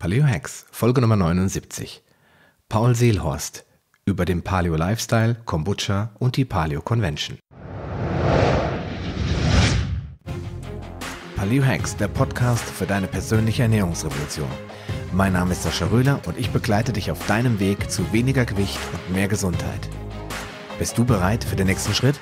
Paleo Hacks, Folge Nummer 79. Paul Seelhorst über den Paleo Lifestyle, Kombucha und die Paleo Convention. Paleo Hacks, der Podcast für deine persönliche Ernährungsrevolution. Mein Name ist Sascha Röhler und ich begleite dich auf deinem Weg zu weniger Gewicht und mehr Gesundheit. Bist du bereit für den nächsten Schritt?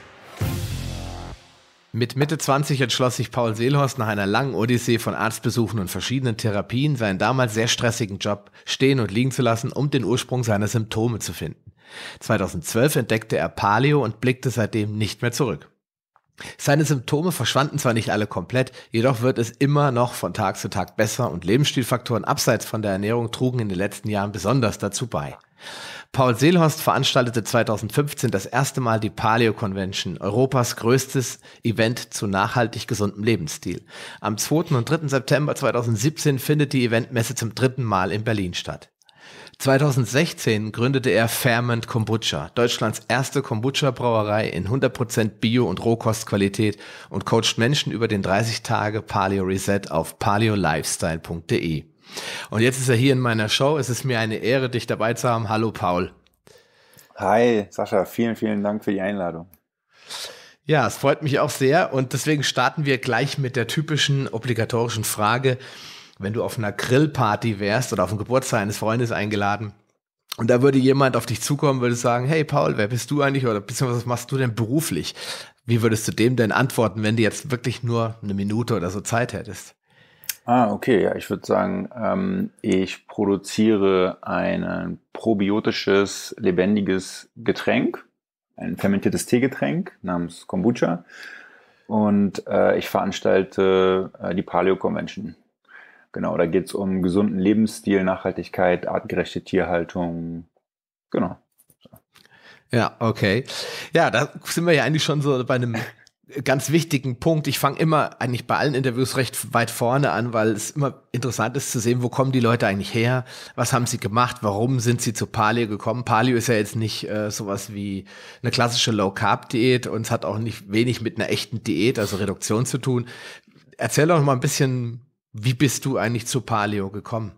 Mit Mitte 20 entschloss sich Paul Seelhorst nach einer langen Odyssee von Arztbesuchen und verschiedenen Therapien seinen damals sehr stressigen Job stehen und liegen zu lassen, um den Ursprung seiner Symptome zu finden. 2012 entdeckte er Paleo und blickte seitdem nicht mehr zurück. Seine Symptome verschwanden zwar nicht alle komplett, jedoch wird es immer noch von Tag zu Tag besser und Lebensstilfaktoren abseits von der Ernährung trugen in den letzten Jahren besonders dazu bei. Paul Seelhorst veranstaltete 2015 das erste Mal die Paleo Convention, Europas größtes Event zu nachhaltig gesundem Lebensstil. Am 2. und 3. September 2017 findet die Eventmesse zum dritten Mal in Berlin statt. 2016 gründete er Ferment Kombucha, Deutschlands erste Kombucha-Brauerei in 100% Bio- und Rohkostqualität und coacht Menschen über den 30-Tage-Paleo-Reset auf paleolifestyle.de. Und jetzt ist er hier in meiner Show. Es ist mir eine Ehre, dich dabei zu haben. Hallo Paul. Hi Sascha, vielen, vielen Dank für die Einladung. Ja, es freut mich auch sehr und deswegen starten wir gleich mit der typischen obligatorischen Frage. Wenn du auf einer Grillparty wärst oder auf dem Geburtstag eines Freundes eingeladen und da würde jemand auf dich zukommen, würde sagen, hey Paul, wer bist du eigentlich oder beziehungsweise was machst du denn beruflich? Wie würdest du dem denn antworten, wenn du jetzt wirklich nur eine Minute oder so Zeit hättest? Okay, ja, ich würde sagen, ich produziere ein probiotisches, lebendiges Getränk, ein fermentiertes Teegetränk namens Kombucha und ich veranstalte die Paleo Convention. Genau, da geht es um gesunden Lebensstil, Nachhaltigkeit, artgerechte Tierhaltung, genau. Ja, okay. Ja, da sind wir ja eigentlich schon so bei einem ganz wichtigen Punkt. Ich fange immer eigentlich bei allen Interviews recht weit vorne an, weil es immer interessant ist zu sehen, wo kommen die Leute eigentlich her, was haben sie gemacht, warum sind sie zu Paleo gekommen. Paleo ist ja jetzt nicht sowas wie eine klassische Low-Carb-Diät und es hat auch nicht wenig mit einer echten Diät, also Reduktion zu tun. Erzähl doch mal ein bisschen, wie bist du eigentlich zu Paleo gekommen?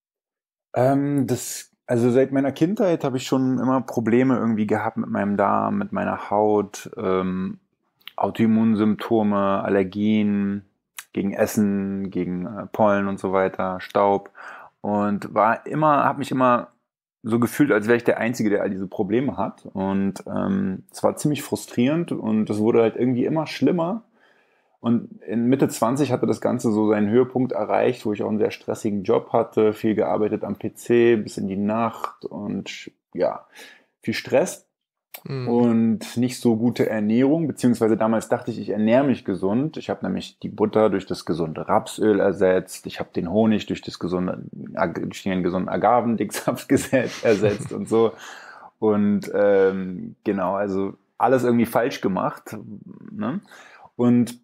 Also seit meiner Kindheit habe ich schon immer Probleme irgendwie gehabt mit meinem Darm, mit meiner Haut, Autoimmunsymptome, Allergien gegen Essen, gegen Pollen und so weiter, Staub und habe mich immer so gefühlt, als wäre ich der Einzige, der all diese Probleme hat und es war ziemlich frustrierend und es wurde halt irgendwie immer schlimmer und in Mitte 20 hatte das Ganze so seinen Höhepunkt erreicht, wo ich auch einen sehr stressigen Job hatte, viel gearbeitet am PC bis in die Nacht und ja, viel Stress. Und nicht so gute Ernährung, beziehungsweise damals dachte ich ernähre mich gesund. Ich habe nämlich die Butter durch das gesunde Rapsöl ersetzt. Ich habe den Honig durch den gesunden Agavendicksaft ersetzt und so. Und genau, also alles irgendwie falsch gemacht. Ne? Und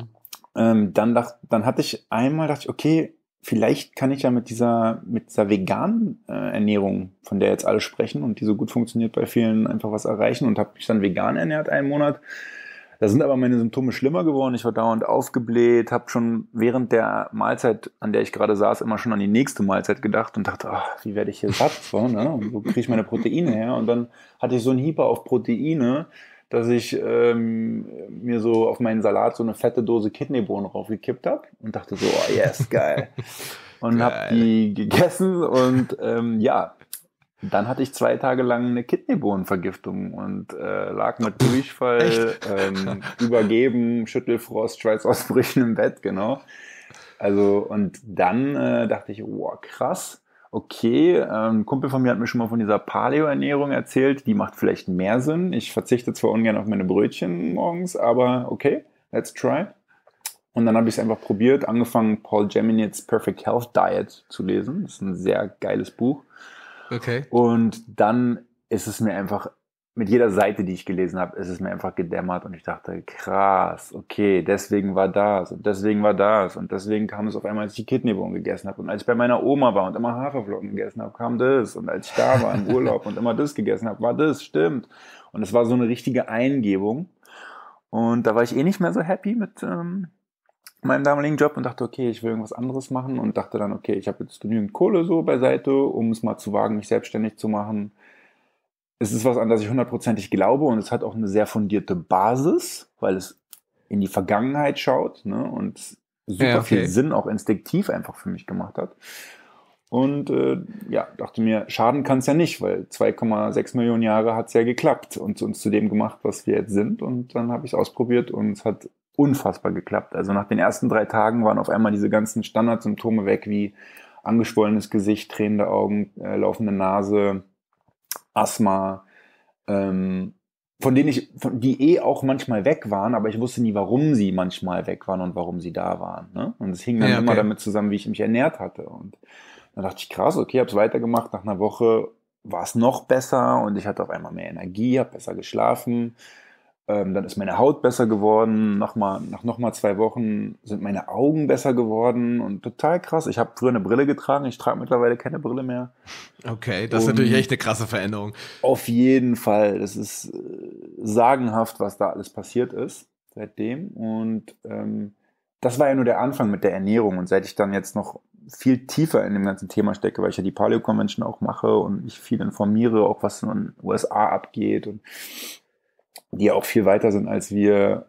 dann dachte ich, okay, vielleicht kann ich ja mit dieser veganen Ernährung, von der jetzt alle sprechen und die so gut funktioniert bei vielen, einfach was erreichen und habe mich dann vegan ernährt einen Monat. Da sind aber meine Symptome schlimmer geworden. Ich war dauernd aufgebläht, habe schon während der Mahlzeit, an der ich gerade saß, immer schon an die nächste Mahlzeit gedacht und dachte, wie werde ich hier satt? So, ne? Und wo kriege ich meine Proteine her? Und dann hatte ich so einen Hieper auf Proteine, dass ich mir so auf meinen Salat so eine fette Dose Kidneybohnen raufgekippt habe und dachte so, oh yes, geil. Und habe die gegessen und dann hatte ich 2 Tage lang eine Kidneybohnenvergiftung und lag mit Durchfall, Übergeben, Schüttelfrost, Schweißausbrüchen im Bett, genau. Also und dann dachte ich, wow, krass. Okay, ein Kumpel von mir hat mir schon mal von dieser Paleo-Ernährung erzählt. Die macht vielleicht mehr Sinn. Ich verzichte zwar ungern auf meine Brötchen morgens, aber okay, let's try. Und dann habe ich es einfach probiert, angefangen Paul Geminitz Perfect Health Diet zu lesen. Das ist ein sehr geiles Buch. Okay. Und dann ist es mir einfach, mit jeder Seite, die ich gelesen habe, ist es mir einfach gedämmert und ich dachte, krass, okay, deswegen war das und deswegen war das und deswegen kam es auf einmal, als ich die Kidneybohnen gegessen habe und als ich bei meiner Oma war und immer Haferflocken gegessen habe, kam das und als ich da war im Urlaub und immer das gegessen habe, war das, stimmt. Und es war so eine richtige Eingebung und da war ich nicht mehr so happy mit meinem damaligen Job und dachte, okay, ich will irgendwas anderes machen und dachte dann, okay, ich habe jetzt genügend Kohle so beiseite, um es mal zu wagen, mich selbstständig zu machen. Es ist was, an das ich hundertprozentig glaube und es hat auch eine sehr fundierte Basis, weil es in die Vergangenheit schaut, ne, und Ja, super viel okay. Sinn auch instinktiv einfach für mich gemacht hat. Und ja, dachte mir, schaden kann es ja nicht, weil 2,6 Millionen Jahre hat es ja geklappt und uns zu dem gemacht, was wir jetzt sind. Und dann habe ich es ausprobiert und es hat unfassbar geklappt. Also nach den ersten 3 Tagen waren auf einmal diese ganzen Standardsymptome weg, wie angeschwollenes Gesicht, tränende Augen, laufende Nase, Asthma, ähm, die auch manchmal weg waren, aber ich wusste nie, warum sie manchmal weg waren und warum sie da waren. Ne? Und es hing dann Ja, immer okay. damit zusammen, wie ich mich ernährt hatte. Und dann dachte ich, krass, okay, habe es weitergemacht. Nach einer Woche war es noch besser und ich hatte auf einmal mehr Energie, habe besser geschlafen. Dann ist meine Haut besser geworden. Nach nochmal 2 Wochen sind meine Augen besser geworden und total krass. Ich habe früher eine Brille getragen, ich trage mittlerweile keine Brille mehr. Okay, das ist natürlich Und echt eine krasse Veränderung. auf jeden Fall, das ist sagenhaft, was da alles passiert ist seitdem. Und das war ja nur der Anfang mit der Ernährung. Und seit ich dann jetzt noch viel tiefer in dem ganzen Thema stecke, weil ich ja die Paleo Convention auch mache und mich viel informiere, auch was in den USA abgeht und die ja auch viel weiter sind als wir,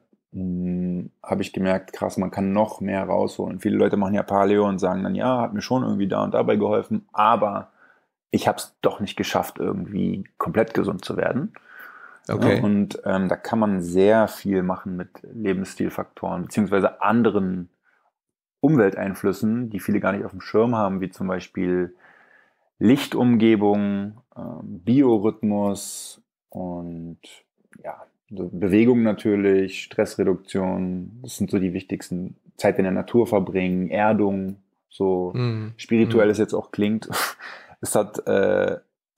habe ich gemerkt, krass, man kann noch mehr rausholen. Viele Leute machen ja Paleo und sagen dann, ja, hat mir schon irgendwie da und dabei geholfen, aber ich habe es doch nicht geschafft, irgendwie komplett gesund zu werden. Ja, Okay. und da kann man sehr viel machen mit Lebensstilfaktoren, beziehungsweise anderen Umwelteinflüssen, die viele gar nicht auf dem Schirm haben, wie zum Beispiel Lichtumgebung, Biorhythmus und ja, so Bewegung natürlich, Stressreduktion, das sind so die wichtigsten. Zeit in der Natur verbringen, Erdung, so Mhm. spirituell Mhm. es jetzt auch klingt. Es hat, äh,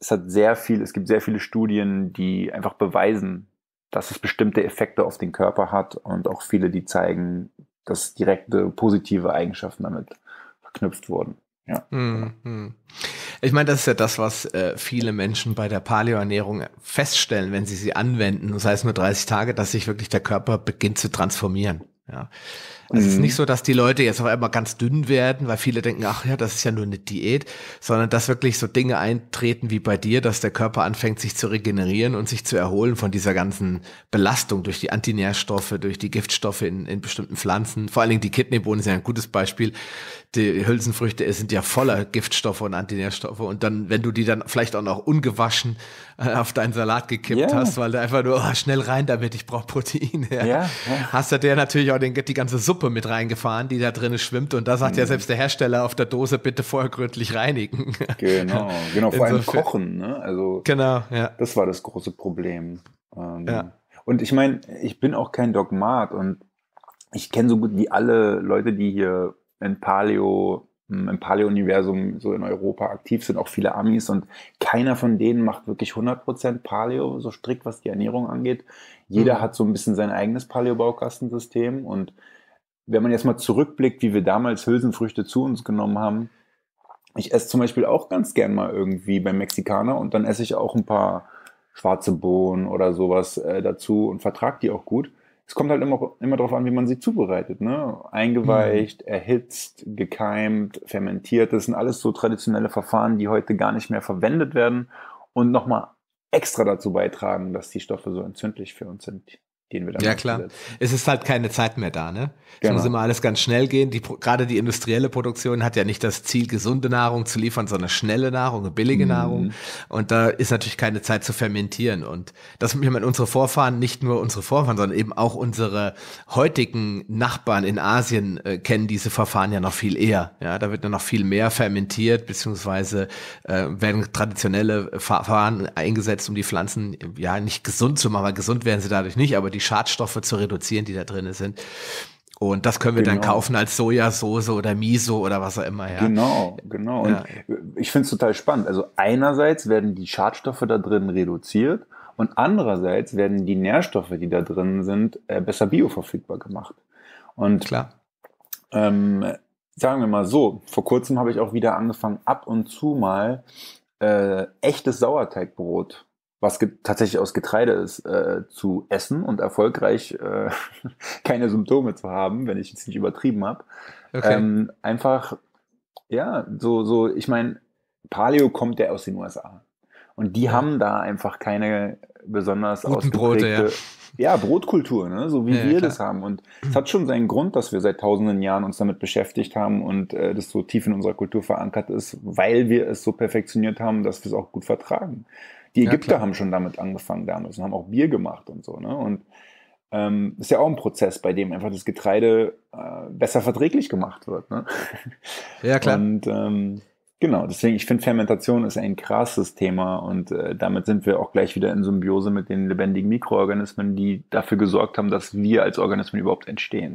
es gibt sehr viele Studien, die einfach beweisen, dass es bestimmte Effekte auf den Körper hat und auch viele, die zeigen, dass direkte positive Eigenschaften damit verknüpft wurden. Ja, genau. Mhm. Mhm. Ich meine, das ist ja das, was viele Menschen bei der Paleoernährung feststellen, wenn sie sie anwenden, das heißt nur 30 Tage, dass sich wirklich der Körper beginnt zu transformieren. Ja. Also es ist nicht Mhm. so, dass die Leute jetzt auf einmal ganz dünn werden, weil viele denken, ach ja, das ist ja nur eine Diät, sondern dass wirklich so Dinge eintreten wie bei dir, dass der Körper anfängt, sich zu regenerieren und sich zu erholen von dieser ganzen Belastung durch die Antinährstoffe, durch die Giftstoffe in bestimmten Pflanzen. Vor allen Dingen die Kidneybohnen ist ja ein gutes Beispiel. Die Hülsenfrüchte sind ja voller Giftstoffe und Antinährstoffe. Und dann, wenn du die dann vielleicht auch noch ungewaschen auf deinen Salat gekippt Ja, hast, weil du einfach nur schnell rein damit, ich brauche Protein, ja, ja, ja. hast du dir natürlich auch die ganze Suppe mit reingefahren, die da drin schwimmt. Und da sagt ja Mhm. selbst der Hersteller auf der Dose, bitte vorher gründlich reinigen. Genau, genau, vor allem Insofern, Kochen, ne? Also genau, ja, das war das große Problem. ja. Und ich meine, ich bin auch kein Dogmat und ich kenne so gut wie alle Leute, die hier im Paleo-Universum so in Europa aktiv sind, auch viele Amis und keiner von denen macht wirklich 100% Paleo, so strikt, was die Ernährung angeht. Jeder Hm. hat so ein bisschen sein eigenes Paleo-Baukastensystem und wenn man jetzt mal zurückblickt, wie wir damals Hülsenfrüchte zu uns genommen haben, ich esse zum Beispiel auch ganz gern mal irgendwie beim Mexikaner und dann esse ich auch ein paar schwarze Bohnen oder sowas dazu und vertrage die auch gut. Es kommt halt immer darauf an, wie man sie zubereitet. Ne? Hm. Eingeweicht, erhitzt, gekeimt, fermentiert. Das sind alles so traditionelle Verfahren, die heute gar nicht mehr verwendet werden und nochmal extra dazu beitragen, dass die Stoffe so entzündlich für uns sind, denen wir dann Ja, klar. ausgesetzt sind. Es ist halt keine Zeit mehr da, ne? Es muss immer Genau. alles ganz schnell gehen. Gerade die industrielle Produktion hat ja nicht das Ziel, gesunde Nahrung zu liefern, sondern schnelle Nahrung, eine billige Nahrung. Mhm. Und da ist natürlich keine Zeit zu fermentieren. Und das, ich meine, unsere Vorfahren, nicht nur unsere Vorfahren, sondern eben auch unsere heutigen Nachbarn in Asien kennen diese Verfahren ja noch viel eher. Ja, da wird ja noch viel mehr fermentiert, beziehungsweise werden traditionelle Verfahren eingesetzt, um die Pflanzen ja nicht gesund zu machen, weil gesund werden sie dadurch nicht, aber die Schadstoffe zu reduzieren, die da drin sind. Und das können wir dann Genau. kaufen als Sojasauce oder Miso oder was auch immer, ja. Genau, genau. Und Ja, ich finde es total spannend. Also einerseits werden die Schadstoffe da drin reduziert und andererseits werden die Nährstoffe, die da drin sind, besser bioverfügbar gemacht. Und klar. ähm, sagen wir mal so, vor kurzem habe ich auch wieder angefangen, ab und zu mal echtes Sauerteigbrot was tatsächlich aus Getreide ist, zu essen und erfolgreich keine Symptome zu haben, wenn ich jetzt nicht übertrieben habe. Okay. Einfach, ja, ich meine, Paleo kommt ja aus den USA. Und die Ja. haben da einfach keine besonders Guten Brote, ja. ausgeprägte, ja, Brotkultur, ne? So wie Ja, ja, wir klar. das haben. Und es hat schon seinen Grund, dass wir seit tausenden Jahren uns damit beschäftigt haben und das so tief in unserer Kultur verankert ist, weil wir es so perfektioniert haben, dass wir es auch gut vertragen. Die Ja, Ägypter klar. haben schon damit angefangen damals und haben auch Bier gemacht und so, ne? Und ist ja auch ein Prozess, bei dem einfach das Getreide besser verträglich gemacht wird, ne? Ja, klar. Und genau, deswegen, ich finde, Fermentation ist ein krasses Thema und damit sind wir auch gleich wieder in Symbiose mit den lebendigen Mikroorganismen, die dafür gesorgt haben, dass wir als Organismen überhaupt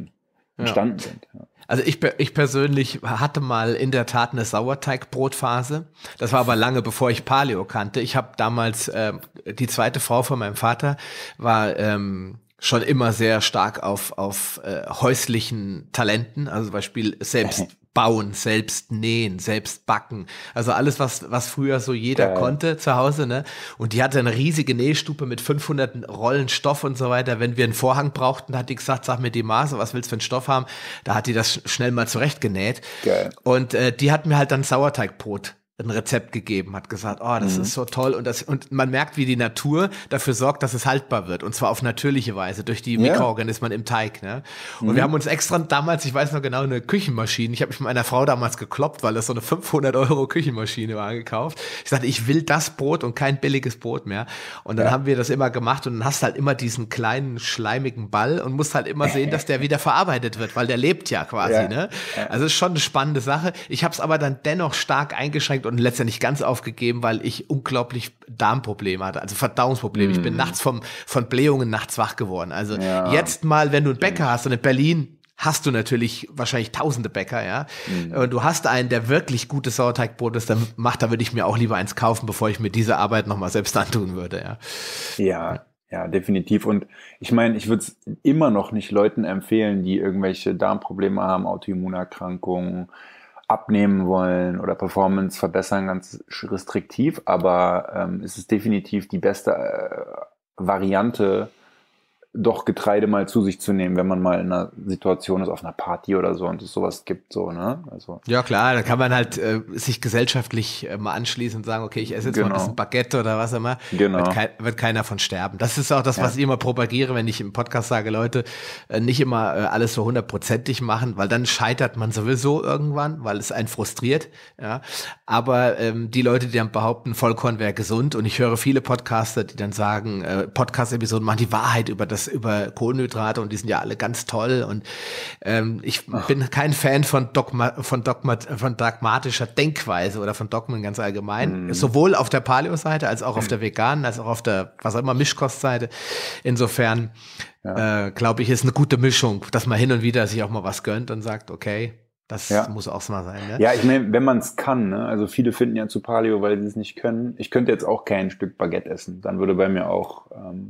Ja. entstanden sind. Ja. Also ich persönlich hatte mal in der Tat eine Sauerteigbrotphase. Das war aber lange bevor ich Paleo kannte. Ich habe damals, die zweite Frau von meinem Vater war schon immer sehr stark auf häuslichen Talenten, also zum Beispiel selbst bauen, selbst nähen, selbst backen. Also alles, was früher so jeder Geil. konnte zu Hause, ne? Und die hatte eine riesige Nähstube mit 500 Rollen Stoff und so weiter. Wenn wir einen Vorhang brauchten, hat die gesagt, sag mir die Maße, was willst du für einen Stoff haben? Da hat die das schnell mal zurechtgenäht. Geil. Und die hat mir halt dann Sauerteigbrot ein Rezept gegeben, hat gesagt, oh, das ist so toll und man merkt, wie die Natur dafür sorgt, dass es haltbar wird und zwar auf natürliche Weise durch die Ja. Mikroorganismen im Teig, ne? Und wir haben uns extra damals, ich weiß noch genau, eine Küchenmaschine, ich habe mich mit meiner Frau damals gekloppt, weil das so eine 500 € Küchenmaschine war, gekauft. Ich sagte, ich will das Brot und kein billiges Brot mehr. Und dann haben wir das immer gemacht und dann hast halt immer diesen kleinen schleimigen Ball und musst halt immer sehen, dass der wieder verarbeitet wird, weil der lebt ja quasi, Ja. ne? Also ist schon eine spannende Sache. Ich habe es aber dann dennoch stark eingeschränkt und letztendlich ganz aufgegeben, weil ich unglaublich Darmprobleme hatte, also Verdauungsprobleme. Ich bin nachts von Blähungen nachts wach geworden. Also Ja. jetzt mal, wenn du einen Bäcker hast und in Berlin hast du natürlich wahrscheinlich tausende Bäcker, ja. Und du hast einen, der wirklich gutes Sauerteigbrot ist, dann da würde ich mir auch lieber eins kaufen, bevor ich mir diese Arbeit nochmal selbst antun würde, ja. Ja, ja, definitiv. Und ich meine, ich würde es immer noch nicht Leuten empfehlen, die irgendwelche Darmprobleme haben, Autoimmunerkrankungen, abnehmen wollen oder Performance verbessern, ganz restriktiv. Aber es ist definitiv die beste Variante, doch Getreide mal zu sich zu nehmen, wenn man mal in einer Situation ist, auf einer Party oder so und es sowas gibt, so, ne? Also, Ja klar, dann kann man halt sich gesellschaftlich mal anschließen und sagen, okay, ich esse jetzt mal ein bisschen Baguette oder was immer, Genau. wird keiner von sterben. Das ist auch das, was ich immer propagiere, wenn ich im Podcast sage, Leute, nicht immer alles so 100%ig machen, weil dann scheitert man sowieso irgendwann, weil es einen frustriert, ja. Aber die Leute, die dann behaupten, Vollkorn wäre gesund und ich höre viele Podcaster, die dann sagen, Podcast-Episoden machen die Wahrheit über Kohlenhydrate und die sind ja alle ganz toll und ich bin kein Fan von dogmatischer Denkweise oder von Dogmen ganz allgemein, sowohl auf der Paleo-Seite als auch auf der veganen, als auch auf der, was auch immer, Mischkost-Seite. Insofern glaube ich, ist eine gute Mischung, dass man hin und wieder sich auch mal was gönnt und sagt, okay, das muss auch mal sein. Ne? Ja, ich meine, wenn man es kann, ne? Also viele finden ja zu Paleo, weil sie es nicht können. Ich könnte jetzt auch kein Stück Baguette essen. Dann würde bei mir auch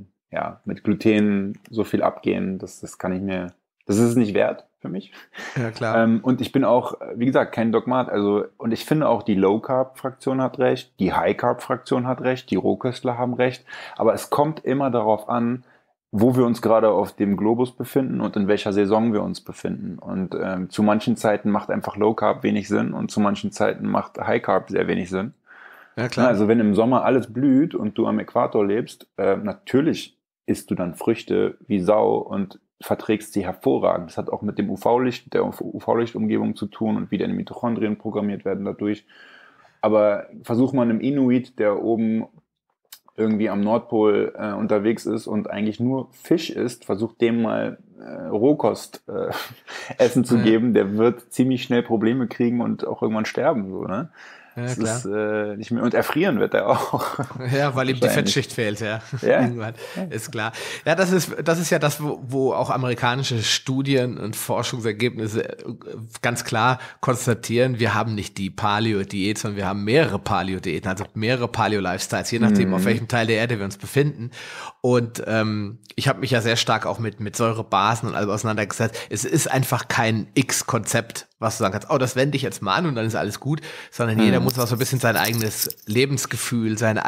mit Gluten so viel abgehen, das ist es nicht wert für mich. Ja, klar. Und ich bin auch, wie gesagt, kein Dogmat. Also, und ich finde auch, die Low-Carb-Fraktion hat recht, die High-Carb-Fraktion hat recht, die Rohköstler haben recht. Aber es kommt immer darauf an, wo wir uns gerade auf dem Globus befinden und in welcher Saison wir uns befinden. Und zu manchen Zeiten macht einfach Low Carb wenig Sinn und zu manchen Zeiten macht High Carb sehr wenig Sinn. Ja, klar. Also wenn im Sommer alles blüht und du am Äquator lebst, natürlich isst du dann Früchte wie Sau und verträgst sie hervorragend. Das hat auch mit dem UV-Licht, der UV-Lichtumgebung zu tun und wie deine Mitochondrien programmiert werden dadurch. Aber versuch mal einem Inuit, der oben irgendwie am Nordpol unterwegs ist und eigentlich nur Fisch isst, versucht dem mal Rohkost Essen zu geben, der wird ziemlich schnell Probleme kriegen und auch irgendwann sterben. So, ne? Ja, das klar. ist nicht mehr. Und erfrieren wird er auch. Ja, weil ihm die Fettschicht fehlt, ja. Irgendwann. Ist klar. Ja, das ist ja das, wo auch amerikanische Studien und Forschungsergebnisse ganz klar konstatieren, wir haben nicht die Paleo-Diät, sondern wir haben mehrere Paleo-Diäten, also mehrere Paleo-Lifestyles, je nachdem, auf welchem Teil der Erde wir uns befinden. Und ich habe mich ja sehr stark auch mit Säurebasen Phasen und allem auseinandergesetzt. Es ist einfach kein X-Konzept, was du sagen kannst, oh, das wende ich jetzt mal an und dann ist alles gut, sondern jeder muss auch so ein bisschen sein eigenes Lebensgefühl, seine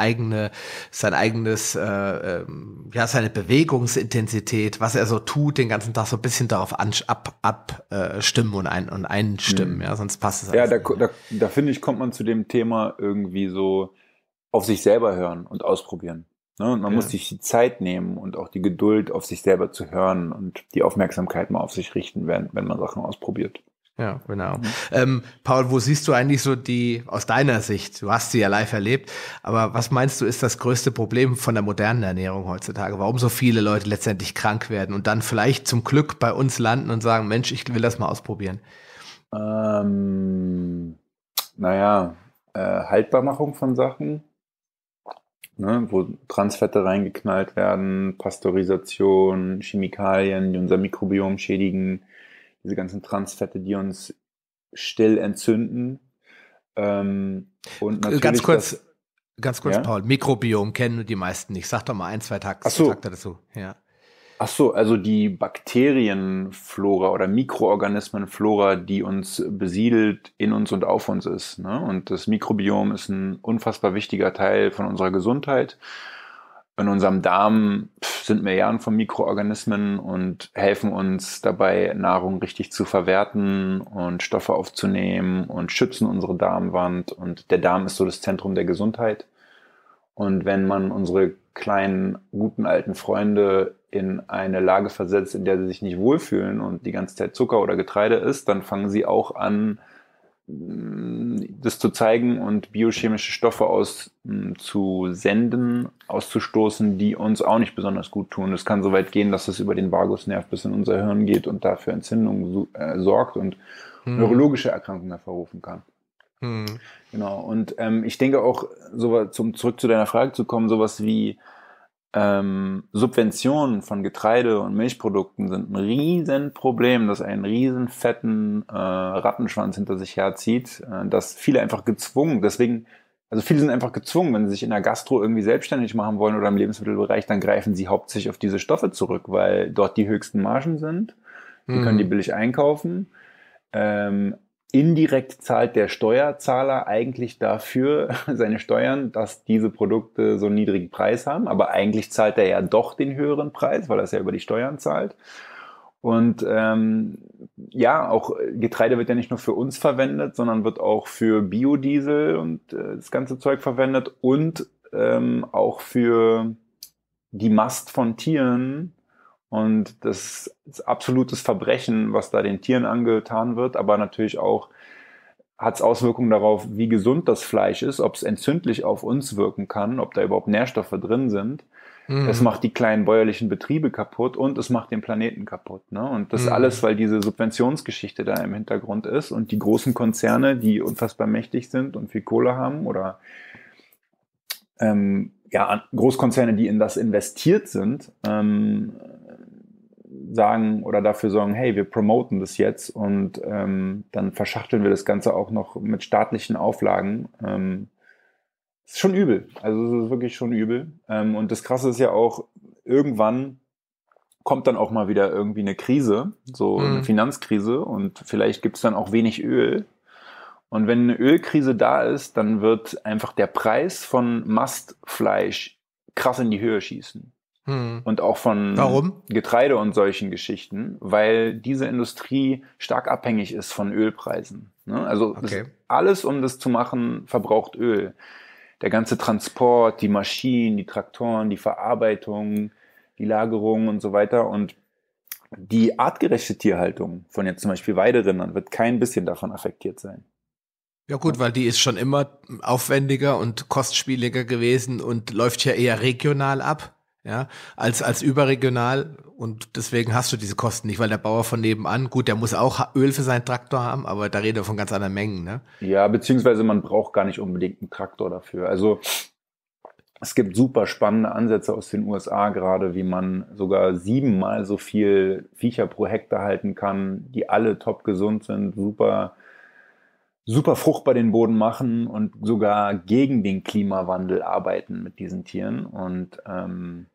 Bewegungsintensität, was er so tut, den ganzen Tag so ein bisschen darauf abstimmen und einstimmen, ja, sonst passt es Ja, alles nicht. da finde ich, kommt man zu dem Thema irgendwie so auf sich selber hören und ausprobieren. Ne? Und man muss Ja. sich die Zeit nehmen und auch die Geduld, auf sich selber zu hören und die Aufmerksamkeit mal auf sich richten, wenn man Sachen ausprobiert. Ja, genau. Paul, wo siehst du eigentlich so aus deiner Sicht, du hast sie ja live erlebt, aber was meinst du, ist das größte Problem von der modernen Ernährung heutzutage? Warum so viele Leute letztendlich krank werden und dann vielleicht zum Glück bei uns landen und sagen, Mensch, ich will das mal ausprobieren? Naja, Haltbarmachung von Sachen, ne, wo Transfette reingeknallt werden, Pasteurisation, Chemikalien, die unser Mikrobiom schädigen, diese ganzen Transfette, die uns still entzünden. Und natürlich Ganz kurz, ja? Paul, Mikrobiom kennen die meisten nicht. Sag doch mal ein, zwei Ach so, Takte dazu. Ja. Ach so, also die Bakterienflora oder Mikroorganismenflora, die uns besiedelt, in uns und auf uns ist. Ne? Und das Mikrobiom ist ein unfassbar wichtiger Teil von unserer Gesundheit. In unserem Darm sind Milliarden von Mikroorganismen und helfen uns dabei, Nahrung richtig zu verwerten und Stoffe aufzunehmen und schützen unsere Darmwand. Und der Darm ist so das Zentrum der Gesundheit. Und wenn man unsere kleinen, guten alten Freunde in eine Lage versetzt, in der sie sich nicht wohlfühlen und die ganze Zeit Zucker oder Getreide isst, dann fangen sie auch an, das zu zeigen und biochemische Stoffe auszustoßen, die uns auch nicht besonders gut tun. Es kann so weit gehen, dass es über den Vagusnerv bis in unser Hirn geht und dafür Entzündungen sorgt und neurologische Erkrankungen hervorrufen kann. Genau, und ich denke auch, zurück zu deiner Frage zu kommen, sowas wie Subventionen von Getreide und Milchprodukten sind ein Riesenproblem, das einen riesen fetten Rattenschwanz hinter sich herzieht, dass viele einfach viele sind einfach gezwungen, wenn sie sich in der Gastro irgendwie selbstständig machen wollen oder im Lebensmittelbereich, dann greifen sie hauptsächlich auf diese Stoffe zurück, weil dort die höchsten Margen sind. Sie können die billig einkaufen. Indirekt zahlt der Steuerzahler eigentlich dafür seine Steuern, dass diese Produkte so einen niedrigen Preis haben. Aber eigentlich zahlt er ja doch den höheren Preis, weil er es ja über die Steuern zahlt. Und auch Getreide wird ja nicht nur für uns verwendet, sondern wird auch für Biodiesel und das ganze Zeug verwendet und auch für die Mast von Tieren. Und das ist absolutes Verbrechen, was da den Tieren angetan wird, aber natürlich auch hat es Auswirkungen darauf, wie gesund das Fleisch ist, ob es entzündlich auf uns wirken kann, ob da überhaupt Nährstoffe drin sind. Es macht die kleinen bäuerlichen Betriebe kaputt und es macht den Planeten kaputt. Ne? Und das alles, weil diese Subventionsgeschichte da im Hintergrund ist und die großen Konzerne, die unfassbar mächtig sind und viel Kohle haben oder Großkonzerne, die in das investiert sind, sagen oder dafür sorgen, hey, wir promoten das jetzt und dann verschachteln wir das Ganze auch noch mit staatlichen Auflagen. Ist schon übel. Also es ist wirklich schon übel. Und das Krasse ist ja auch, irgendwann kommt dann auch mal wieder irgendwie eine Krise, so eine Finanzkrise und vielleicht gibt es dann auch wenig Öl. Und wenn eine Ölkrise da ist, dann wird einfach der Preis von Mastfleisch krass in die Höhe schießen. Und auch von Warum? Getreide und solchen Geschichten, weil diese Industrie stark abhängig ist von Ölpreisen. Ne? Also alles, um das zu machen, verbraucht Öl. Der ganze Transport, die Maschinen, die Traktoren, die Verarbeitung, die Lagerung und so weiter. Und die artgerechte Tierhaltung von jetzt zum Beispiel Weiderindern wird kein bisschen davon affektiert sein. Ja gut, weil die ist schon immer aufwendiger und kostspieliger gewesen und läuft ja eher regional ab, ja, als überregional und deswegen hast du diese Kosten nicht, weil der Bauer von nebenan, gut, der muss auch Öl für seinen Traktor haben, aber da reden wir von ganz anderen Mengen, ne? Ja, beziehungsweise man braucht gar nicht unbedingt einen Traktor dafür. Also es gibt super spannende Ansätze aus den USA gerade, wie man sogar 7-mal so viel Viecher pro Hektar halten kann, die alle top gesund sind, super fruchtbar den Boden machen und sogar gegen den Klimawandel arbeiten mit diesen Tieren. Und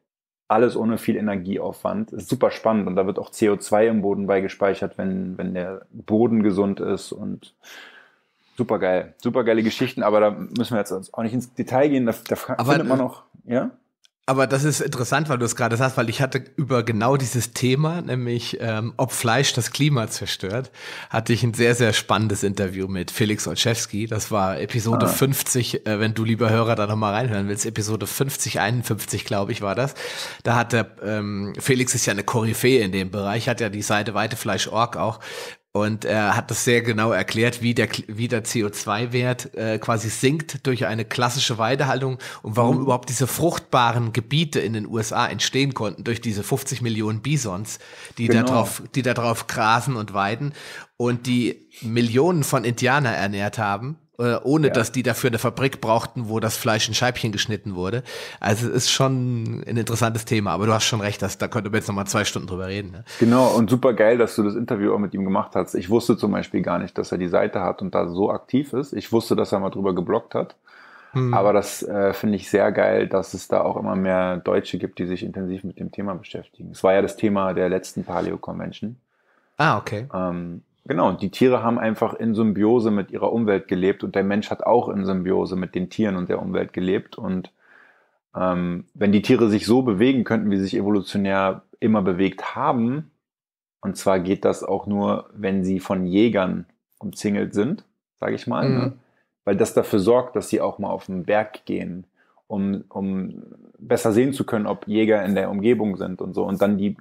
alles ohne viel Energieaufwand. Ist super spannend und da wird auch CO2 im Boden bei gespeichert, wenn der Boden gesund ist und super geil. Super geile Geschichten, aber da müssen wir jetzt auch nicht ins Detail gehen. Da findet man noch, ja? Aber das ist interessant, weil du es gerade sagst, weil ich hatte über genau dieses Thema, nämlich ob Fleisch das Klima zerstört, hatte ich ein sehr, sehr spannendes Interview mit Felix Olszewski. Das war Episode 50, wenn du, lieber Hörer, da nochmal reinhören willst. Episode 50, 51, glaube ich, war das. Da hat der Felix ist ja eine Koryphäe in dem Bereich, hat ja die Seite Weidefleisch.org auch. Und er hat das sehr genau erklärt, wie der CO2-Wert quasi sinkt durch eine klassische Weidehaltung und warum überhaupt diese fruchtbaren Gebiete in den USA entstehen konnten durch diese 50 Millionen Bisons, die da drauf grasen und weiden und die Millionen von Indianern ernährt haben, ohne dass die dafür eine Fabrik brauchten, wo das Fleisch in Scheibchen geschnitten wurde. Also es ist schon ein interessantes Thema, aber du hast schon recht, da könnten wir jetzt nochmal 2 Stunden drüber reden. Ne? Genau, und super geil, dass du das Interview auch mit ihm gemacht hast. Ich wusste zum Beispiel gar nicht, dass er die Seite hat und da so aktiv ist. Ich wusste, dass er mal drüber gebloggt hat. Aber das finde ich sehr geil, dass es da auch immer mehr Deutsche gibt, die sich intensiv mit dem Thema beschäftigen. Es war ja das Thema der letzten Paleo-Convention. Ah, okay. Genau, und die Tiere haben einfach in Symbiose mit ihrer Umwelt gelebt und der Mensch hat auch in Symbiose mit den Tieren und der Umwelt gelebt. Und wenn die Tiere sich so bewegen könnten, wie sie sich evolutionär immer bewegt haben, und zwar geht das auch nur, wenn sie von Jägern umzingelt sind, sage ich mal, ne? Weil das dafür sorgt, dass sie auch mal auf den Berg gehen, um besser sehen zu können, ob Jäger in der Umgebung sind und so. Und dann die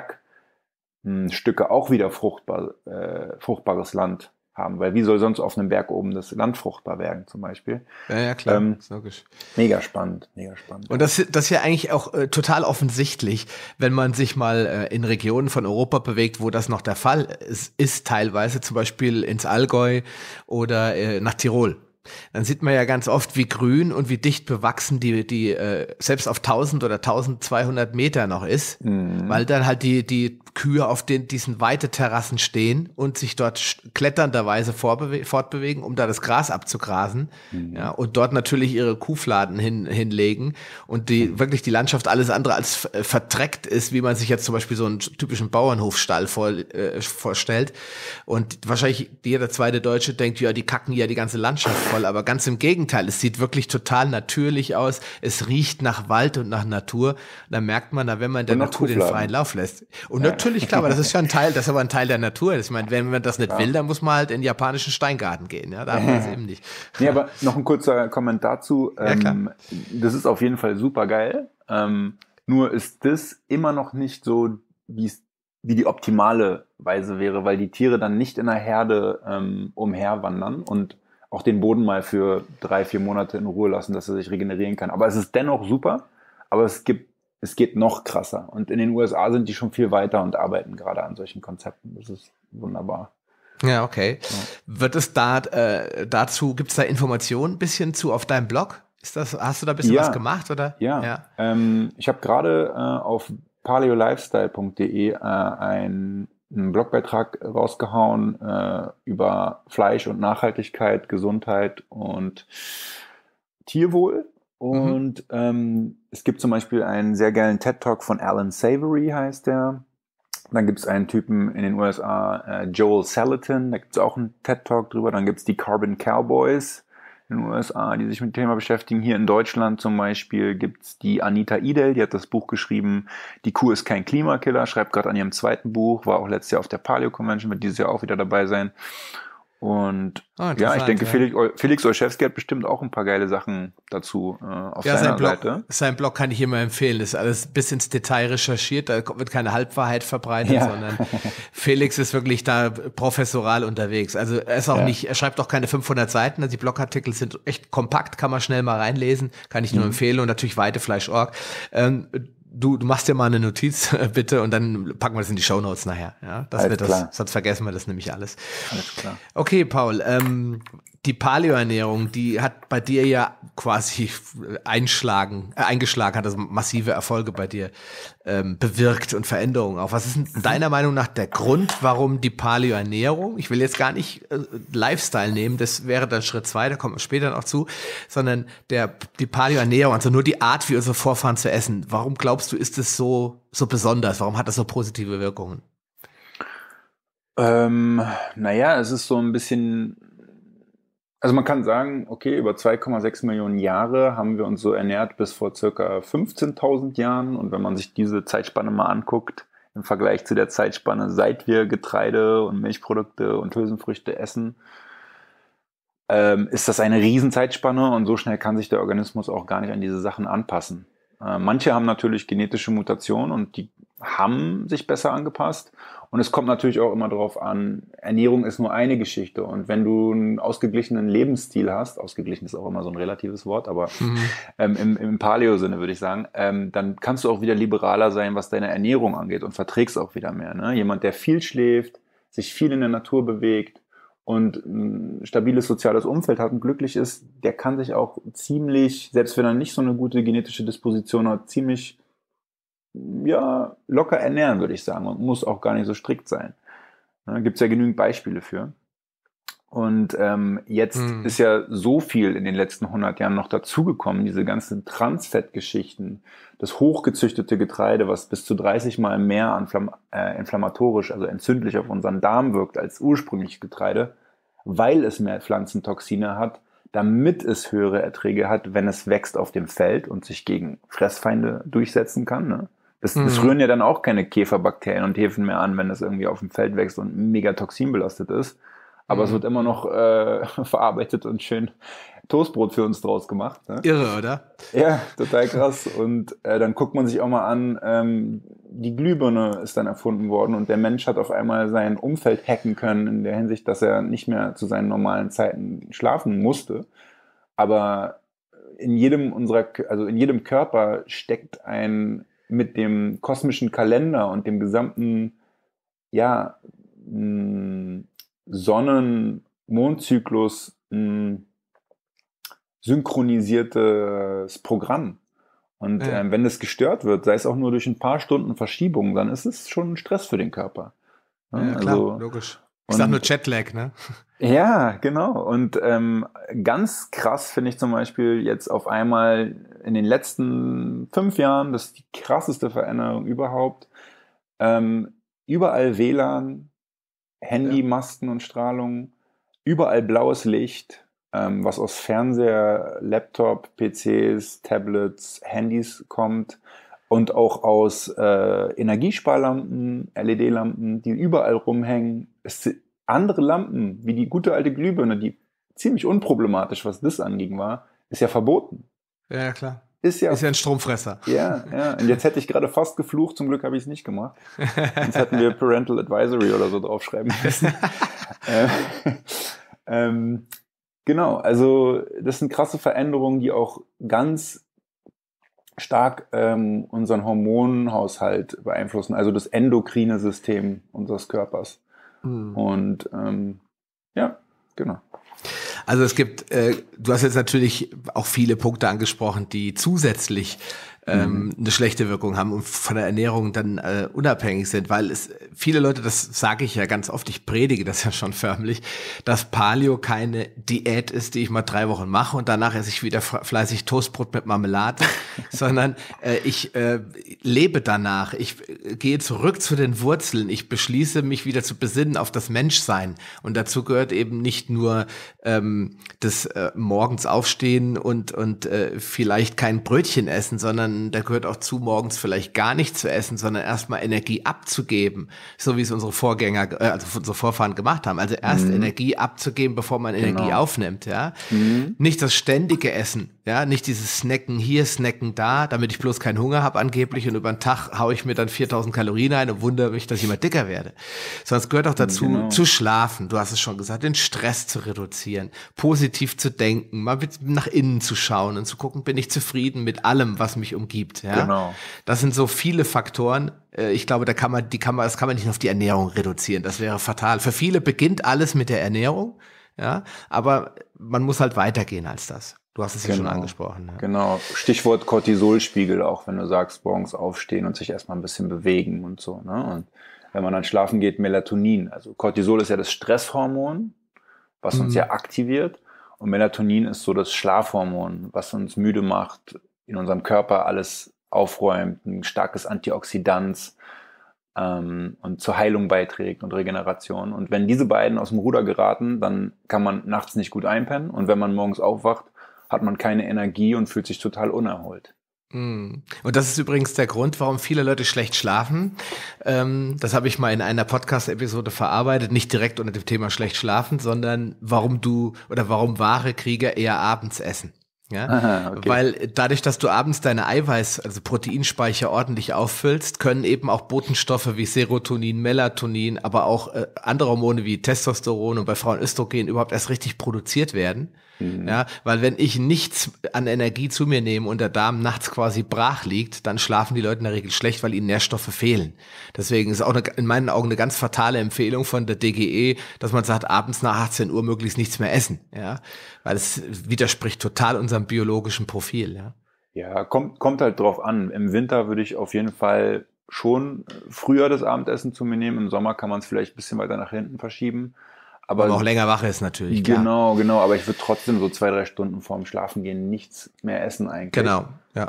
Bergstücke auch wieder fruchtbares Land haben, weil wie soll sonst auf einem Berg oben das Land fruchtbar werden zum Beispiel? Ja, klar, logisch. Mega spannend, mega spannend. Und das ist ja eigentlich auch total offensichtlich, wenn man sich mal in Regionen von Europa bewegt, wo das noch der Fall ist teilweise, zum Beispiel ins Allgäu oder nach Tirol. Dann sieht man ja ganz oft, wie grün und wie dicht bewachsen die selbst auf 1000 oder 1200 Meter noch ist, weil dann halt die Kühe auf diesen Weiteterrassen stehen und sich dort kletternderweise fortbewegen, um da das Gras abzugrasen, ja, und dort natürlich ihre Kuhfladen hinlegen und wirklich die Landschaft alles andere als verdreckt ist, wie man sich jetzt zum Beispiel so einen typischen Bauernhofstall vorstellt. Und wahrscheinlich jeder zweite Deutsche denkt, ja, die kacken ja die ganze Landschaft voll, aber ganz im Gegenteil, es sieht wirklich total natürlich aus, es riecht nach Wald und nach Natur, da merkt man, wenn man der Natur den freien Lauf lässt. Und natürlich, klar, aber das ist ja das ist aber ein Teil der Natur. Ich meine, wenn man das nicht will, dann muss man halt in den japanischen Steingarten gehen, ja, da haben wir es eben nicht. Nee, aber noch ein kurzer Kommentar dazu. Ja, klar. Das ist auf jeden Fall super geil. Nur ist das immer noch nicht so, wie die optimale Weise wäre, weil die Tiere dann nicht in einer Herde umherwandern und auch den Boden mal für 3-4 Monate in Ruhe lassen, dass er sich regenerieren kann. Aber es ist dennoch super, aber es geht noch krasser. Und in den USA sind die schon viel weiter und arbeiten gerade an solchen Konzepten. Das ist wunderbar. Ja, okay. Ja. Wird es dazu, gibt es da Informationen ein bisschen zu auf deinem Blog? Hast du da ein bisschen was gemacht, oder? Ja. Ich habe gerade auf paleolifestyle.de einen Blogbeitrag rausgehauen über Fleisch und Nachhaltigkeit, Gesundheit und Tierwohl. Und es gibt zum Beispiel einen sehr geilen TED-Talk von Alan Savory, heißt der. Dann gibt es einen Typen in den USA, Joel Salatin, da gibt es auch einen TED-Talk drüber. Dann gibt es die Carbon Cowboys in den USA, die sich mit dem Thema beschäftigen. Hier in Deutschland zum Beispiel gibt es die Anita Idel, die hat das Buch geschrieben, Die Kuh ist kein Klimakiller, schreibt gerade an ihrem 2. Buch, war auch letztes Jahr auf der Paleo-Convention, wird dieses Jahr auch wieder dabei sein. Und ich denke, Felix Olszewski hat bestimmt auch ein paar geile Sachen dazu auf seiner Seite. Sein Blog kann ich immer empfehlen. Das ist alles bis ins Detail recherchiert. Da wird keine Halbwahrheit verbreitet, sondern Felix ist wirklich da professoral unterwegs. Also er ist auch nicht, er schreibt auch keine 500 Seiten. Also die Blogartikel sind echt kompakt, kann man schnell mal reinlesen. Kann ich nur empfehlen. Und natürlich Weidefleisch.org. Du machst dir mal eine Notiz, bitte, und dann packen wir das in die Shownotes nachher. Ja, sonst vergessen wir das nämlich alles. Alles klar. Okay, Paul, die Paleo-Ernährung, die hat bei dir ja quasi eingeschlagen, hat also massive Erfolge bei dir bewirkt und Veränderungen auch. Was ist denn deiner Meinung nach der Grund, warum die Paleo-Ernährung, ich will jetzt gar nicht Lifestyle nehmen, das wäre dann Schritt 2, da kommen wir später noch zu, sondern die Paleo-Ernährung, also nur die Art, wie unsere Vorfahren zu essen. Warum glaubst glaubst du, ist es so besonders? Warum hat das so positive Wirkungen? Naja, es ist so ein bisschen, also man kann sagen, okay, über 2,6 Millionen Jahre haben wir uns so ernährt bis vor circa 15.000 Jahren. Und wenn man sich diese Zeitspanne mal anguckt, im Vergleich zu der Zeitspanne, seit wir Getreide und Milchprodukte und Hülsenfrüchte essen, ist das eine Riesenzeitspanne und so schnell kann sich der Organismus auch gar nicht an diese Sachen anpassen. Manche haben natürlich genetische Mutationen und die haben sich besser angepasst. Und es kommt natürlich auch immer darauf an, Ernährung ist nur eine Geschichte. Und wenn du einen ausgeglichenen Lebensstil hast, ausgeglichen ist auch immer so ein relatives Wort, aber im Paleo-Sinne würde ich sagen, dann kannst du auch wieder liberaler sein, was deine Ernährung angeht und verträgst auch wieder mehr. Ne? Jemand, der viel schläft, sich viel in der Natur bewegt und ein stabiles soziales Umfeld hat und glücklich ist, der kann sich auch ziemlich, selbst wenn er nicht so eine gute genetische Disposition hat, ziemlich ja, locker ernähren, würde ich sagen, und muss auch gar nicht so strikt sein. Da gibt es ja genügend Beispiele für. Und jetzt ist ja so viel in den letzten 100 Jahren noch dazugekommen, diese ganzen Transfettgeschichten, das hochgezüchtete Getreide, was bis zu 30 Mal mehr inflammatorisch, also entzündlich auf unseren Darm wirkt als ursprüngliches Getreide, weil es mehr Pflanzentoxine hat, damit es höhere Erträge hat, wenn es wächst auf dem Feld und sich gegen Fressfeinde durchsetzen kann. Ne? Das rühren ja dann auch keine Käferbakterien und Hefen mehr an, wenn es irgendwie auf dem Feld wächst und mega toxinbelastet ist. Aber es wird immer noch verarbeitet und schön Toastbrot für uns draus gemacht. Ne? Irre, oder? Ja, total krass. Und dann guckt man sich auch mal an, die Glühbirne ist dann erfunden worden und der Mensch hat auf einmal sein Umfeld hacken können in der Hinsicht, dass er nicht mehr zu seinen normalen Zeiten schlafen musste. Aber in jedem Körper steckt ein mit dem kosmischen Kalender und dem gesamten, ja, Sonnen-Mondzyklus ein synchronisiertes Programm. Und wenn es gestört wird, sei es auch nur durch ein paar Stunden Verschiebung, dann ist es schon ein Stress für den Körper. Ja, klar, logisch. Ich sag nur Jetlag, ne? Ja, genau. Und ganz krass finde ich zum Beispiel jetzt auf einmal in den letzten 5 Jahren, das ist die krasseste Veränderung überhaupt, überall WLAN, Handymasten und Strahlung, überall blaues Licht, was aus Fernseher, Laptop, PCs, Tablets, Handys kommt und auch aus Energiesparlampen, LED-Lampen, die überall rumhängen. Es sind andere Lampen, wie die gute alte Glühbirne, die ziemlich unproblematisch, was das anging war, ist ja verboten. Ja, klar. Ist ja ein Stromfresser. Ja. Und jetzt hätte ich gerade fast geflucht, zum Glück habe ich es nicht gemacht. Sonst hätten wir Parental Advisory oder so draufschreiben müssen. Genau, also das sind krasse Veränderungen, die auch ganz stark unseren Hormonhaushalt beeinflussen, also das endokrine System unseres Körpers. Und ja, genau. Also es gibt, du hast jetzt natürlich auch viele Punkte angesprochen, die zusätzlich eine schlechte Wirkung haben und von der Ernährung dann unabhängig sind, weil es viele Leute, das sage ich ja ganz oft, ich predige das ja schon förmlich, dass Paleo keine Diät ist, die ich mal 3 Wochen mache und danach esse ich wieder fleißig Toastbrot mit Marmelade, sondern ich lebe danach, ich gehe zurück zu den Wurzeln, ich beschließe mich wieder zu besinnen auf das Menschsein und dazu gehört eben nicht nur das morgens aufstehen und vielleicht kein Brötchen essen, sondern da gehört auch zu, morgens vielleicht gar nicht zu essen, sondern erstmal Energie abzugeben, so wie es unsere Vorgänger, also unsere Vorfahren gemacht haben. Also erst Energie abzugeben, bevor man Energie aufnimmt, ja. Nicht das ständige Essen, ja, nicht dieses Snacken hier, Snacken da, damit ich bloß keinen Hunger habe angeblich und über den Tag haue ich mir dann 4.000 Kalorien ein und wundere mich, dass ich immer dicker werde. Sondern es gehört auch dazu, zu schlafen, du hast es schon gesagt, den Stress zu reduzieren, positiv zu denken, mal nach innen zu schauen und zu gucken, bin ich zufrieden mit allem, was mich umgibt. Ja? Genau. Das sind so viele Faktoren. Ich glaube, das kann man nicht nur auf die Ernährung reduzieren. Das wäre fatal. Für viele beginnt alles mit der Ernährung, ja, aber man muss halt weitergehen als das. Du hast es ja schon angesprochen. Ja. Genau. Stichwort Cortisolspiegel, auch wenn du sagst, morgens aufstehen und sich erstmal ein bisschen bewegen und so. Ne? Und wenn man dann schlafen geht, Melatonin. Also Cortisol ist ja das Stresshormon, was uns ja aktiviert. Und Melatonin ist so das Schlafhormon, was uns müde macht, in unserem Körper alles aufräumt, ein starkes Antioxidant und zur Heilung beiträgt und Regeneration. Und wenn diese beiden aus dem Ruder geraten, dann kann man nachts nicht gut einpennen und wenn man morgens aufwacht, hat man keine Energie und fühlt sich total unerholt. Und das ist übrigens der Grund, warum viele Leute schlecht schlafen. Das habe ich mal in einer Podcast-Episode verarbeitet, nicht direkt unter dem Thema schlecht schlafen, sondern warum wahre Krieger eher abends essen. Ja, Aha, okay. weil dadurch, dass du abends deine also Proteinspeicher ordentlich auffüllst, können eben auch Botenstoffe wie Serotonin, Melatonin, aber auch andere Hormone wie Testosteron und bei Frauen Östrogen überhaupt erst richtig produziert werden. Ja, weil wenn ich nichts an Energie zu mir nehme und der Darm nachts quasi brach liegt, dann schlafen die Leute in der Regel schlecht, weil ihnen Nährstoffe fehlen. Deswegen ist auch in meinen Augen eine ganz fatale Empfehlung von der DGE, dass man sagt, abends nach 18 Uhr möglichst nichts mehr essen. Ja, weil es widerspricht total unserem biologischen Profil. Ja, Ja, kommt halt drauf an. Im Winter würde ich auf jeden Fall schon früher das Abendessen zu mir nehmen. Im Sommer kann man es vielleicht ein bisschen weiter nach hinten verschieben. aber auch länger wach ist natürlich, klar. Genau. Aber ich würde trotzdem so 2-3 Stunden vorm Schlafengehen nichts mehr essen eigentlich. Genau, ja.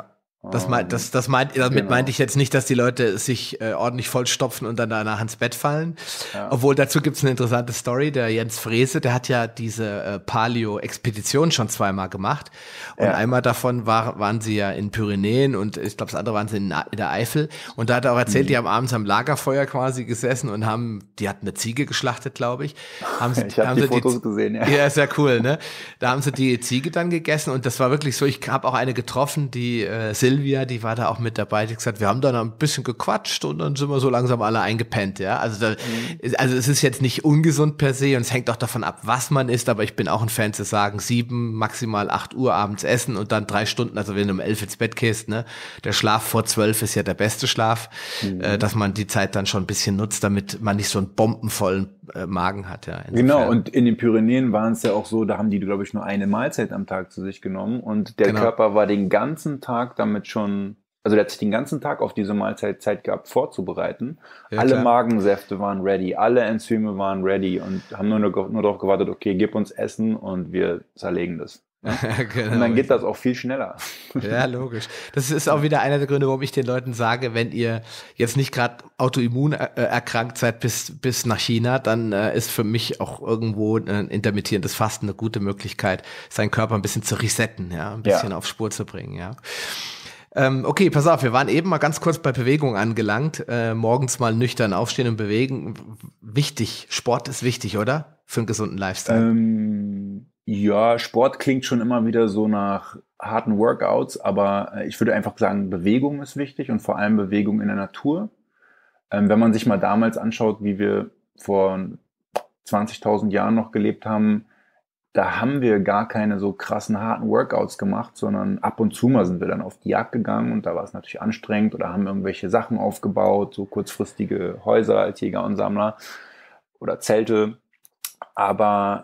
Damit meinte ich jetzt nicht, dass die Leute sich ordentlich vollstopfen und dann danach ins Bett fallen. Ja. Obwohl dazu gibt's eine interessante Story. Der Jens Frese, der hat ja diese Paleo-Expedition schon 2-mal gemacht. Und einmal davon waren sie ja in Pyrenäen und ich glaube, das andere waren sie in der Eifel. Und da hat er auch erzählt, die haben abends am Lagerfeuer quasi gesessen und die hatten eine Ziege geschlachtet, glaube ich. Ich habe die Fotos gesehen, ja. Ja, ist ja cool, ne? Da haben sie die Ziege dann gegessen und das war wirklich so, ich habe auch eine getroffen, die Silvia, die war da auch mit dabei, die hat gesagt, wir haben da noch ein bisschen gequatscht und dann sind wir so langsam alle eingepennt, ja. Also es ist jetzt nicht ungesund per se und es hängt auch davon ab, was man isst, aber ich bin auch ein Fan zu sagen, 7, maximal 8 Uhr abends essen und dann 3 Stunden, also wenn du um 11 ins Bett gehst, ne, der Schlaf vor 12 ist ja der beste Schlaf, dass man die Zeit dann schon ein bisschen nutzt, damit man nicht so einen bombenvollen Magen hat, ja. Genau, und in den Pyrenäen waren es ja auch so, da haben die, glaube ich, nur eine Mahlzeit am Tag zu sich genommen und der Körper war den ganzen Tag damit schon, also der hat sich den ganzen Tag auf diese Mahlzeit Zeit gehabt vorzubereiten. Ja, alle klar. Magensäfte waren ready, alle Enzyme waren ready und haben nur darauf gewartet, okay, gib uns Essen und wir zerlegen das. Genau. Und dann geht das auch viel schneller. Ja, logisch. Das ist auch wieder einer der Gründe, warum ich den Leuten sage, wenn ihr jetzt nicht gerade autoimmun erkrankt seid bis nach China, dann ist für mich auch irgendwo ein intermittierendes Fasten eine gute Möglichkeit, seinen Körper ein bisschen zu resetten, ja, ein bisschen auf Spur zu bringen, ja. Okay, pass auf, wir waren eben mal ganz kurz bei Bewegung angelangt. Morgens mal nüchtern aufstehen und bewegen. Wichtig, Sport ist wichtig, oder? Für einen gesunden Lifestyle. Ja, Sport klingt schon immer wieder so nach harten Workouts, aber ich würde einfach sagen, Bewegung ist wichtig und vor allem Bewegung in der Natur. Wenn man sich mal damals anschaut, wie wir vor 20.000 Jahren noch gelebt haben, da haben wir gar keine so krassen harten Workouts gemacht, sondern ab und zu mal sind wir dann auf die Jagd gegangen und da war es natürlich anstrengend oder haben irgendwelche Sachen aufgebaut, so kurzfristige Häuser als Jäger und Sammler oder Zelte. Aber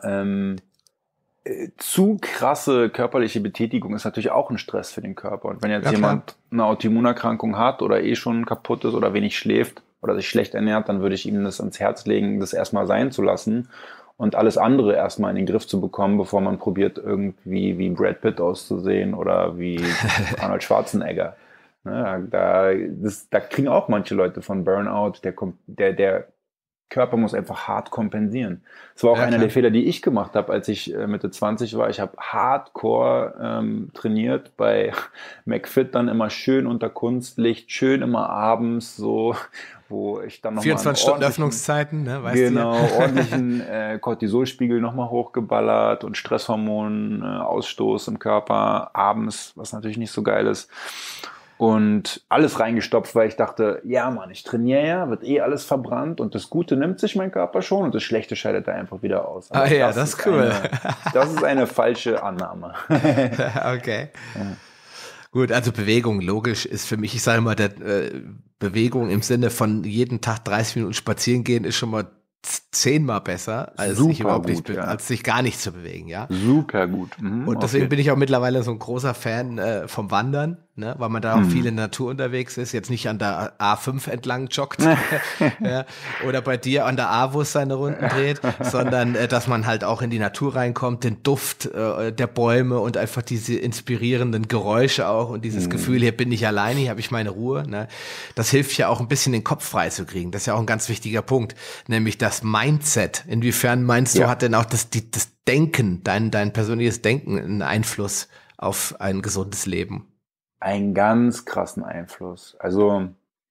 zu krasse körperliche Betätigung ist natürlich auch ein Stress für den Körper. Und wenn jetzt jemand eine Autoimmunerkrankung hat oder schon kaputt ist oder wenig schläft oder sich schlecht ernährt, dann würde ich ihm das ans Herz legen, das erstmal sein zu lassen und alles andere erstmal in den Griff zu bekommen, bevor man probiert, irgendwie wie Brad Pitt auszusehen oder wie Arnold Schwarzenegger. Ne, da kriegen auch manche Leute von Burnout, der Körper muss einfach hart kompensieren. Das war auch einer der Fehler, die ich gemacht habe, als ich Mitte 20 war. Ich habe hardcore trainiert bei McFit, dann immer schön unter Kunstlicht, schön immer abends so, wo ich dann nochmal 24 Stunden Öffnungszeiten, ne, weißt du ja. Ordentlichen Cortisolspiegel nochmal hochgeballert und Stresshormonausstoß im Körper abends, was natürlich nicht so geil ist. Und alles reingestopft, weil ich dachte, ja Mann, ich trainiere ja, wird alles verbrannt und das Gute nimmt sich mein Körper schon und das Schlechte scheidet er einfach wieder aus. Aber das ist cool. Das ist eine falsche Annahme. Okay. Ja. Gut, also Bewegung, logisch, ist für mich, ich sage mal, Bewegung im Sinne von jeden Tag 30 Minuten spazieren gehen ist schon mal 10-mal besser, als Super ich überhaupt gut, nicht, als sich gar nicht zu bewegen, ja. Super gut. Und deswegen bin ich auch mittlerweile so ein großer Fan vom Wandern, ne, weil man da auch viel in der Natur unterwegs ist, jetzt nicht an der A5 entlang joggt ja, oder bei dir an der A, wo es seine Runden dreht, sondern dass man halt auch in die Natur reinkommt, den Duft der Bäume und einfach diese inspirierenden Geräusche auch und dieses Gefühl, hier bin ich alleine, hier habe ich meine Ruhe. Ne. Das hilft ja auch ein bisschen den Kopf frei zu kriegen. Das ist ja auch ein ganz wichtiger Punkt, nämlich das Mindset. Inwiefern meinst du, hat denn auch das Denken, dein persönliches Denken einen Einfluss auf ein gesundes Leben? Einen ganz krassen Einfluss. Also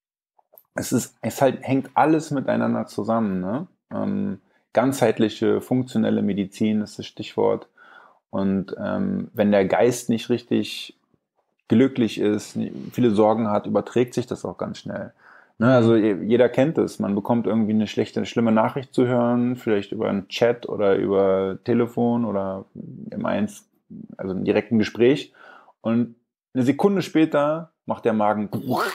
hängt alles miteinander zusammen. Ne? Ganzheitliche, funktionelle Medizin ist das Stichwort. Und wenn der Geist nicht richtig glücklich ist, viele Sorgen hat, überträgt sich das auch ganz schnell. Ne? Also jeder kennt es. Man bekommt irgendwie eine schlimme Nachricht zu hören, vielleicht über einen Chat oder über Telefon oder im direkten Gespräch. Und eine Sekunde später macht der Magen.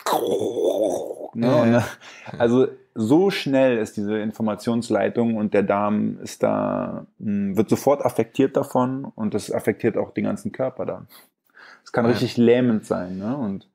Ne? Also so schnell ist diese Informationsleitung und der Darm wird sofort affektiert davon und das affektiert auch den ganzen Körper dann. Es kann richtig lähmend sein. Ne? Und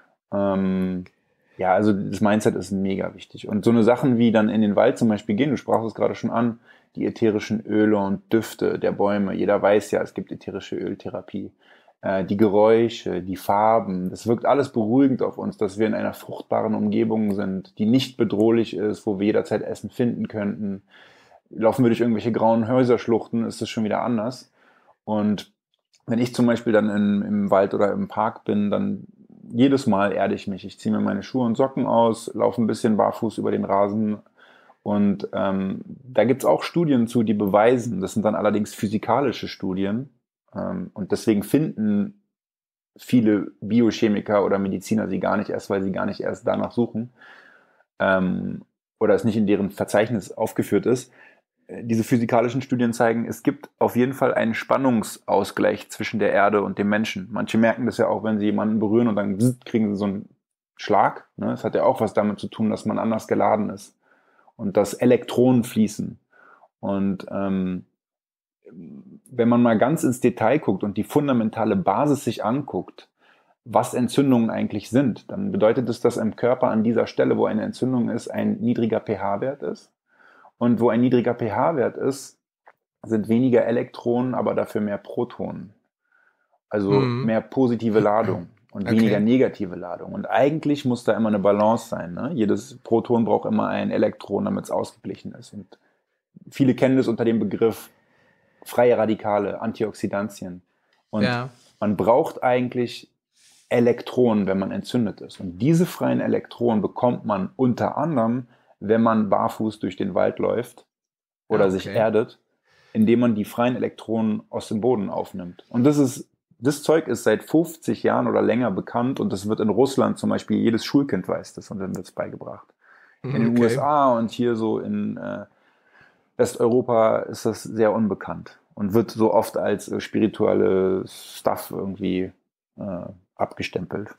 also das Mindset ist mega wichtig. Und so eine Sachen wie dann in den Wald zum Beispiel gehen, du sprachst es gerade schon an, die ätherischen Öle und Düfte der Bäume. Jeder weiß ja, es gibt ätherische Öltherapie. Die Geräusche, die Farben, das wirkt alles beruhigend auf uns, dass wir in einer fruchtbaren Umgebung sind, die nicht bedrohlich ist, wo wir jederzeit Essen finden könnten. Laufen wir durch irgendwelche grauen Häuserschluchten, ist es schon wieder anders. Und wenn ich zum Beispiel dann im Wald oder im Park bin, dann jedes Mal erde ich mich. Ich ziehe mir meine Schuhe und Socken aus, laufe ein bisschen barfuß über den Rasen. Und da gibt es auch Studien zu, die beweisen, das sind dann allerdings physikalische Studien, und deswegen finden viele Biochemiker oder Mediziner sie gar nicht erst, weil sie gar nicht erst danach suchen oder es nicht in deren Verzeichnis aufgeführt ist. Diese physikalischen Studien zeigen, es gibt auf jeden Fall einen Spannungsausgleich zwischen der Erde und dem Menschen. Manche merken das ja auch, wenn sie jemanden berühren und dann kriegen sie so einen Schlag. Ne? Das hat ja auch was damit zu tun, dass man anders geladen ist und dass Elektronen fließen. Und wenn man mal ganz ins Detail guckt und die fundamentale Basis sich anguckt, was Entzündungen eigentlich sind, dann bedeutet es, dass im Körper an dieser Stelle, wo eine Entzündung ist, ein niedriger pH-Wert ist. Und wo ein niedriger pH-Wert ist, sind weniger Elektronen, aber dafür mehr Protonen. Also mehr positive Ladung und weniger negative Ladung. Und eigentlich muss da immer eine Balance sein. Ne? Jedes Proton braucht immer ein Elektron, damit es ausgeglichen ist. Und viele kennen das unter dem Begriff freie Radikale, Antioxidantien. Und man braucht eigentlich Elektronen, wenn man entzündet ist. Und diese freien Elektronen bekommt man unter anderem, wenn man barfuß durch den Wald läuft oder sich erdet, indem man die freien Elektronen aus dem Boden aufnimmt. Und das Zeug ist seit 50 Jahren oder länger bekannt und das wird in Russland zum Beispiel, jedes Schulkind weiß das und dann wird es beigebracht. In den USA und hier so in Westeuropa ist das sehr unbekannt und wird so oft als spirituelle Stuff irgendwie abgestempelt.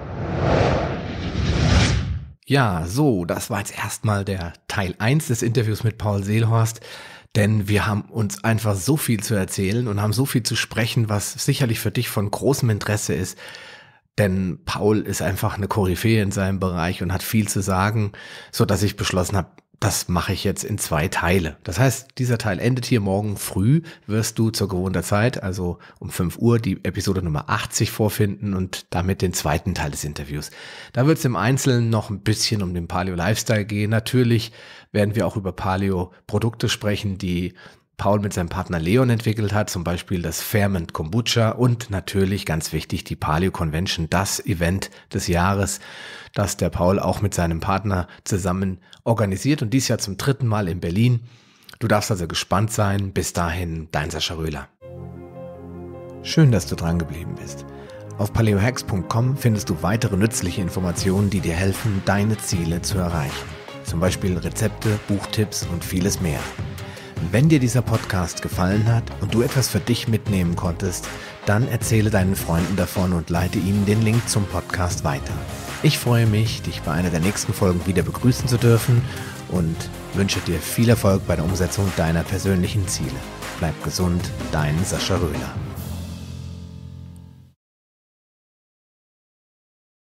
Ja, so, das war jetzt erstmal der Teil 1 des Interviews mit Paul Seelhorst, denn wir haben uns einfach so viel zu erzählen und haben so viel zu sprechen, was sicherlich für dich von großem Interesse ist, denn Paul ist einfach eine Koryphäe in seinem Bereich und hat viel zu sagen, so dass ich beschlossen habe, das mache ich jetzt in 2 Teile. Das heißt, dieser Teil endet hier morgen früh, wirst du zur gewohnten Zeit, also um 5 Uhr, die Episode Nummer 80 vorfinden und damit den 2. Teil des Interviews. Da wird es im Einzelnen noch ein bisschen um den Paleo-Lifestyle gehen. Natürlich werden wir auch über Paleo-Produkte sprechen, die Paul mit seinem Partner Leon entwickelt hat, zum Beispiel das Ferment Kombucha und natürlich ganz wichtig die Paleo Convention, das Event des Jahres, das der Paul auch mit seinem Partner zusammen organisiert und dies Jahr zum 3. Mal in Berlin. Du darfst also gespannt sein. Bis dahin, dein Sascha Röhler. Schön, dass du dran geblieben bist. Auf paleohacks.com findest du weitere nützliche Informationen, die dir helfen, deine Ziele zu erreichen. Zum Beispiel Rezepte, Buchtipps und vieles mehr. Wenn dir dieser Podcast gefallen hat und du etwas für dich mitnehmen konntest, dann erzähle deinen Freunden davon und leite ihnen den Link zum Podcast weiter. Ich freue mich, dich bei einer der nächsten Folgen wieder begrüßen zu dürfen und wünsche dir viel Erfolg bei der Umsetzung deiner persönlichen Ziele. Bleib gesund, dein Sascha Röhler.